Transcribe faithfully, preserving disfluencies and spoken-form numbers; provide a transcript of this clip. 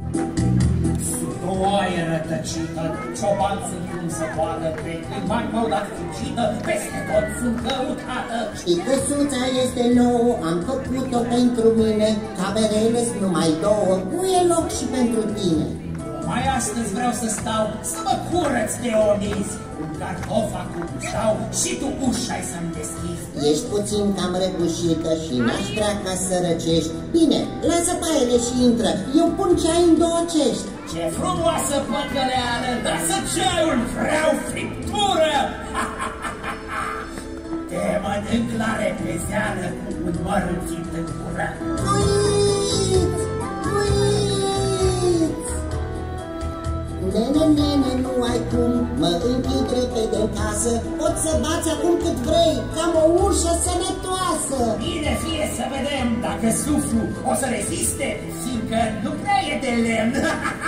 Sudoaie rătăcită, ciobani sunt cum să poată, pe climani m-au dat fugită, peste tot sunt căutată. Știi că suța este nouă, am făcut-o pentru mine, camerele-s numai două, nu e loc și pentru tine. Mai astăzi vreau să stau, să mă curăț de onizi, un cartof acum stau și tu ușa-i să-mi deschizi. Ești puțin cam răgușită și n-aș vrea ca să răcești. Bine, lasă paiele și intră, eu pun ceai în două cești. Ce frumoasă păcăleală, lasă ceaiul, vreau friptură! Te mănânc la repezeală cu un măruțit în gură. Uiți! Uiți! Nene, nene, nu ai cum, mă închid repede în casă, poți să bați acum cât vrei, cam o ușă sănătoasă. Bine fie să vedem, dacă suflu o să reziste, fiindcă nu prea e de lemn.